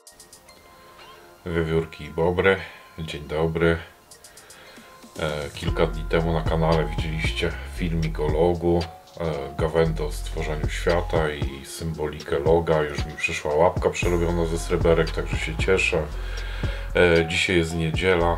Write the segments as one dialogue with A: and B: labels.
A: Wiewiórki i bobry, dzień dobry. Kilka dni temu na kanale widzieliście filmik o logu, gawędę o stworzeniu świata i symbolikę loga. Już mi przyszła łapka przerobiona ze sreberek, także się cieszę. Dzisiaj jest niedziela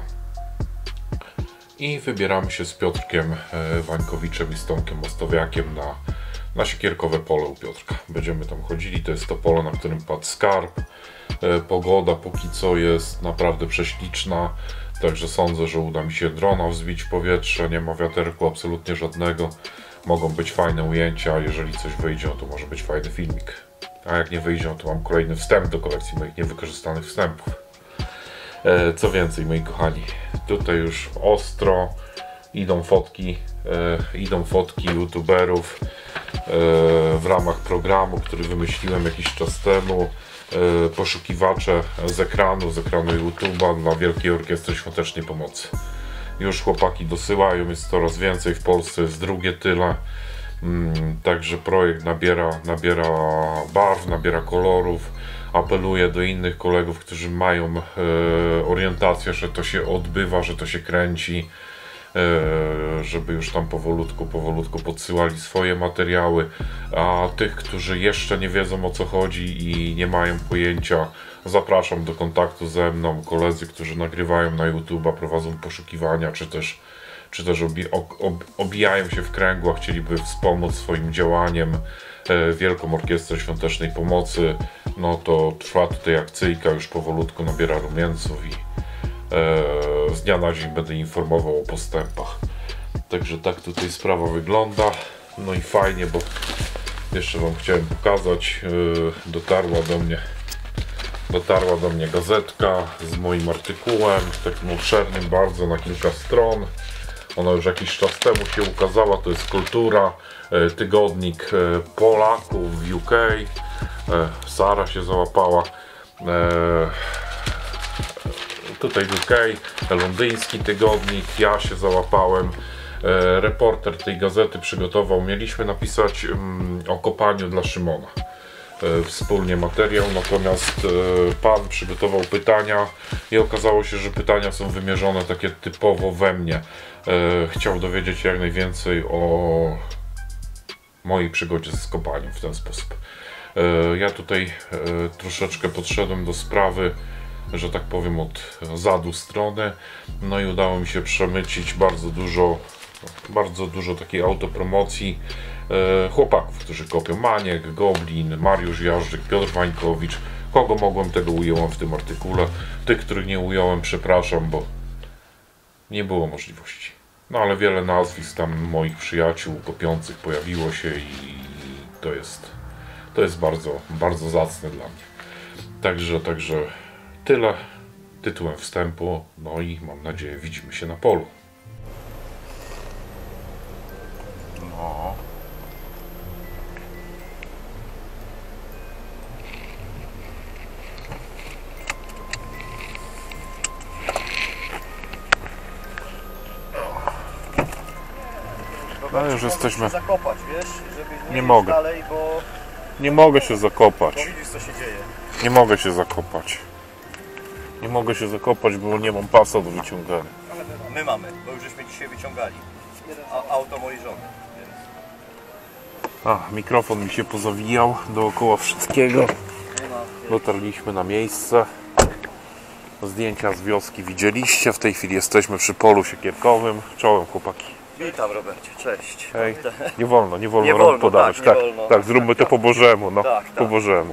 A: i wybieramy się z Piotrkiem Wańkowiczem i z Tomkiem Mostowiakiem na siekierkowe pole u Piotrka. Będziemy tam chodzili, to jest to pole, na którym padł skarb. Pogoda póki co jest naprawdę prześliczna, także sądzę, że uda mi się drona wzbić w powietrze. Nie ma wiaterku absolutnie żadnego. Mogą być fajne ujęcia, jeżeli coś wyjdzie, to może być fajny filmik. A jak nie wyjdzie, to mam kolejny wstęp do kolekcji moich niewykorzystanych wstępów. Co więcej, moi kochani, tutaj już ostro idą fotki youtuberów w ramach programu, który wymyśliłem jakiś czas temu. Poszukiwacze z ekranu YouTube'a dla Wielkiej Orkiestry Świątecznej Pomocy. Już chłopaki dosyłają, jest coraz więcej, w Polsce jest drugie tyle. Także projekt nabiera barw, nabiera kolorów. Apeluję do innych kolegów, którzy mają orientację, że to się odbywa, że to się kręci, żeby już tam powolutku podsyłali swoje materiały, a tych, którzy jeszcze nie wiedzą, o co chodzi i nie mają pojęcia, zapraszam do kontaktu ze mną. Koledzy, którzy nagrywają na YouTube'a, prowadzą poszukiwania, czy też obijają się w kręgu, a chcieliby wspomóc swoim działaniem Wielką Orkiestrę Świątecznej Pomocy, no to trwa tutaj akcyjka, już powolutku nabiera rumieńców i z dnia na dzień będę informował o postępach. Także tak tutaj sprawa wygląda. No i fajnie, bo jeszcze wam chciałem pokazać, dotarła do mnie gazetka z moim artykułem, takim obszernym bardzo, na kilka stron. Ona już jakiś czas temu się ukazała, to jest Kultura, tygodnik Polaków w UK. Sara się załapała. Tutaj UK, londyński tygodnik, ja się załapałem. Reporter tej gazety przygotował, mieliśmy napisać o kopaniu dla Szymona wspólnie materiał, natomiast pan przygotował pytania i okazało się, że pytania są wymierzone takie typowo we mnie. Chciał dowiedzieć się jak najwięcej o mojej przygodzie z kopaniem w ten sposób. Ja tutaj troszeczkę podszedłem do sprawy, że tak powiem, od zadu strony, no i udało mi się przemycić bardzo dużo takiej autopromocji chłopaków, którzy kopią. Maniek, Goblin, Mariusz Jarzyk, Piotr Wańkowicz. Kogo mogłem, tego ująłem w tym artykule. Tych, których nie ująłem, przepraszam, bo nie było możliwości. No ale wiele nazwisk tam moich przyjaciół kopiących pojawiło się i to jest bardzo zacne dla mnie. Także tyle tytułem wstępu, no i mam nadzieję widzimy się na polu. No. No już jesteśmy.
B: Zakopać, wiesz, żeby
A: nie mogę.
B: Dalej, bo...
A: Nie mogę się zakopać.
B: Bo widzisz, co się dzieje.
A: Nie mogę się zakopać. Nie mogę się zakopać, bo nie mam pasa do wyciągania.
B: Ale my mamy, bo już żeśmy dzisiaj wyciągali. Auto mojej żony.
A: Mikrofon mi się pozawijał dookoła wszystkiego. Dotarliśmy na miejsce. Zdjęcia z wioski widzieliście. W tej chwili jesteśmy przy polu siekierkowym. Czołem, chłopaki.
B: Witam, Robercie, cześć.
A: Hej. Nie wolno rąk podawać. Tak, zróbmy to po Bożemu. No, po Bożemu.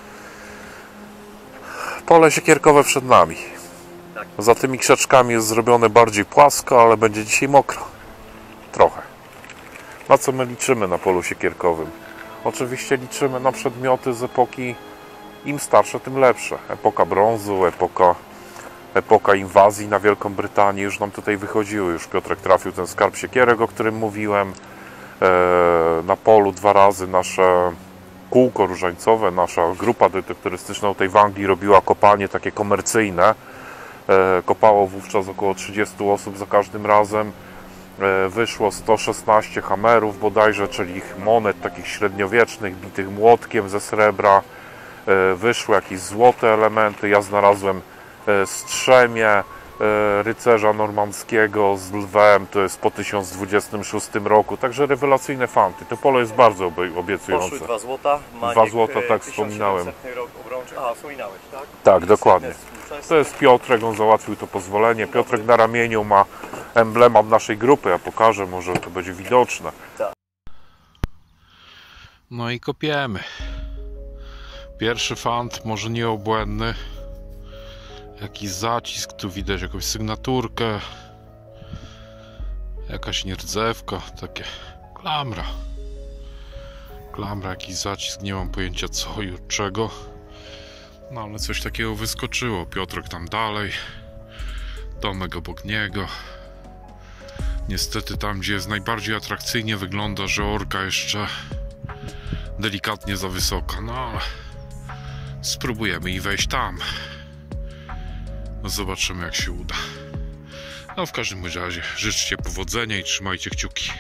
A: Pole siekierkowe przed nami. Za tymi krzaczkami jest zrobione bardziej płasko, ale będzie dzisiaj mokro. Trochę. Na co my liczymy na polu siekierkowym? Oczywiście liczymy na przedmioty z epoki, im starsze, tym lepsze. Epoka brązu, epoka inwazji na Wielką Brytanię. Już nam tutaj wychodziły. Już Piotrek trafił ten skarb siekierek, o którym mówiłem. Na polu 2 razy nasze kółko różańcowe, nasza grupa detektorystyczna tutaj w Anglii robiła kopalnie takie komercyjne. Kopało wówczas około 30 osób za każdym razem. Wyszło 116 hamerów bodajże, czyli monet takich średniowiecznych, bitych młotkiem ze srebra. wyszły jakieś złote elementy. Ja znalazłem strzemię rycerza normandzkiego z lwem, to jest po 1026 roku, także rewelacyjne fanty. To pole jest bardzo obiecujące.
B: Poszły 2 złota.
A: 2 złota, tak wspominałem.
B: Rok obrączy. Aha, wspominałeś, tak?
A: Tak, dokładnie. To jest Piotrek, on załatwił to pozwolenie. Piotrek na ramieniu ma emblemat naszej grupy, ja pokażę, może to będzie widoczne.
B: Tak.
A: No i kopiemy. Pierwszy fant, może nieobłędny. Jakiś zacisk, tu widać jakąś sygnaturkę. Jakaś nierdzewka, takie klamra. Klamra, jakiś zacisk, nie mam pojęcia co i od czego. No ale coś takiego wyskoczyło. Piotrek tam dalej. Domek obok niego. Niestety tam, gdzie jest najbardziej atrakcyjnie, wygląda, że orka jeszcze delikatnie za wysoka. No ale spróbujemy i wejść tam. No zobaczymy, jak się uda. No w każdym razie życzcie powodzenia i trzymajcie kciuki.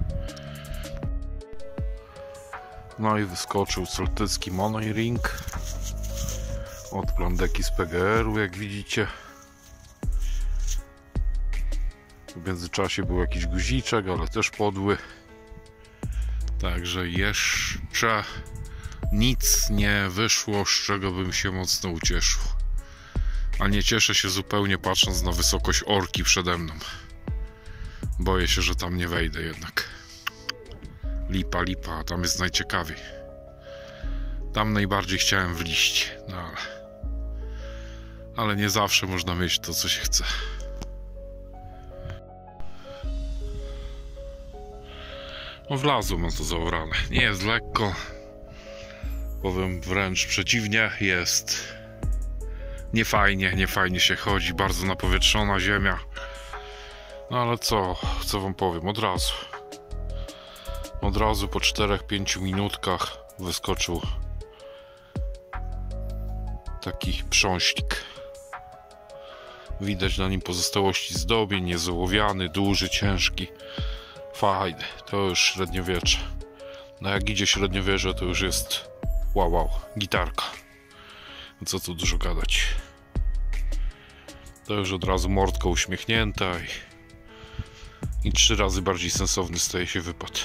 A: No i wyskoczył celtycki monoring od plandeki z PGR-u, jak widzicie. W międzyczasie był jakiś guziczek, ale też podły. Także jeszcze nic nie wyszło, z czego bym się mocno ucieszył. A nie cieszę się zupełnie, patrząc na wysokość orki przede mną. Boję się, że tam nie wejdę jednak. Lipa, lipa, a tam jest najciekawiej. Tam najbardziej chciałem wliść, no ale nie zawsze można mieć to, co się chce. No wlazło mam to zaorane. Nie jest lekko. Powiem wręcz przeciwnie, jest niefajnie się chodzi, bardzo napowietrzona ziemia. No ale co wam powiem, od razu po 4-5 minutkach wyskoczył taki prząślik. Widać na nim pozostałości zdobień, niezałowiany, duży, ciężki. Fajny, to już średniowiecze. No jak idzie średniowiecze, to już jest wow, gitarka. Co tu dużo gadać. To już od razu mordka uśmiechnięta i 3 razy bardziej sensowny staje się wypad.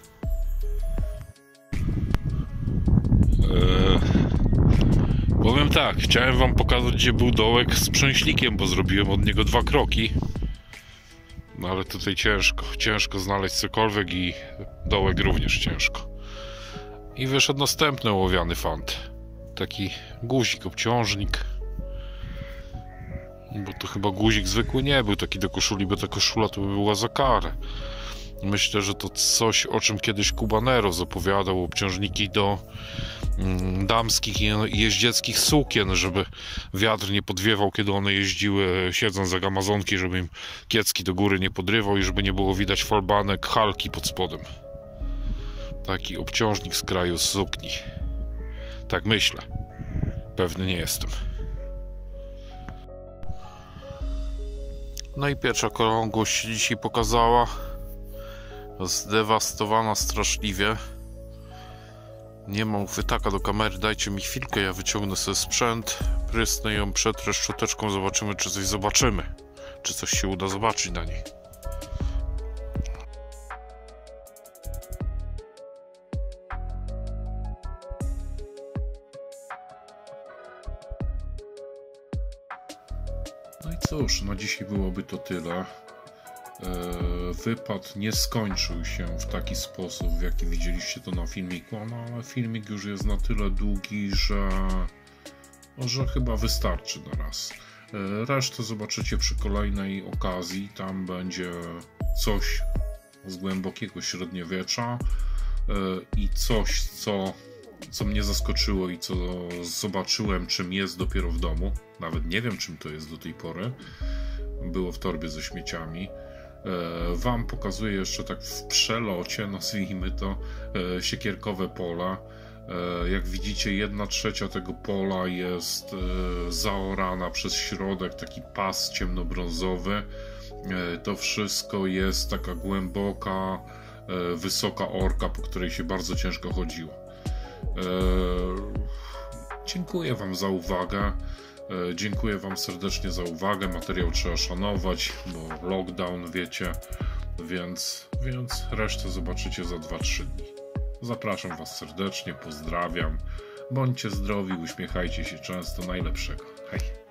A: Powiem tak, chciałem wam pokazać, gdzie był dołek z przęślikiem, bo zrobiłem od niego 2 kroki. No ale tutaj ciężko znaleźć cokolwiek i dołek również ciężko. I wyszedł następny ołowiany fant. Taki guzik, obciążnik. Bo to chyba guzik zwykły nie był taki do koszuli, bo ta koszula to by była za karę. Myślę, że to coś, o czym kiedyś Kubaneros opowiadał, obciążniki do damskich i jeździeckich sukien, żeby wiatr nie podwiewał, kiedy one jeździły, siedząc za gamazonki, żeby im kiecki do góry nie podrywał i żeby nie było widać falbanek, halki pod spodem. Taki obciążnik z kraju sukni. Tak myślę. Pewny nie jestem. No i pierwsza krągłość się dzisiaj pokazała. Zdewastowana straszliwie. Nie mam chwytaka do kamery, dajcie mi chwilkę, ja wyciągnę sobie sprzęt, prysnę ją, przetrę szczoteczką, zobaczymy, czy coś zobaczymy. Czy coś się uda zobaczyć na niej. No i cóż, na dzisiaj byłoby to tyle. Wypad nie skończył się w taki sposób, w jaki widzieliście to na filmiku, no ale filmik już jest na tyle długi, że chyba wystarczy na raz. Resztę zobaczycie przy kolejnej okazji, tam będzie coś z głębokiego średniowiecza i coś, co mnie zaskoczyło i co zobaczyłem, czym jest dopiero w domu. Nawet nie wiem, czym to jest do tej pory. Było w torbie ze śmieciami. Wam pokazuję jeszcze tak w przelocie, nazwijmy to, siekierkowe pola. Jak widzicie, 1/3 tego pola jest zaorana przez środek, taki pas ciemnobrązowy. To wszystko jest taka głęboka, wysoka orka, po której się bardzo ciężko chodziło. Dziękuję Wam za uwagę. Dziękuję Wam serdecznie za uwagę. Materiał trzeba szanować, bo lockdown, wiecie, więc resztę zobaczycie za 2-3 dni. Zapraszam Was serdecznie, pozdrawiam. Bądźcie zdrowi, uśmiechajcie się często. Najlepszego. Hej!